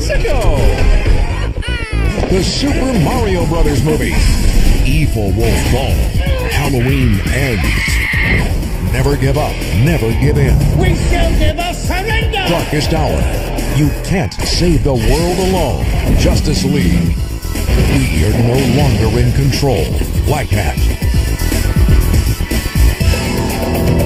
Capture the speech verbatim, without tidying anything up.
Sicko! The Super Mario Brothers movie. Evil will fall. Halloween ends. Never give up. Never give in. We shall never surrender! Darkest hour. You can't save the world alone. Justice League. We are no longer in control. Black Hat.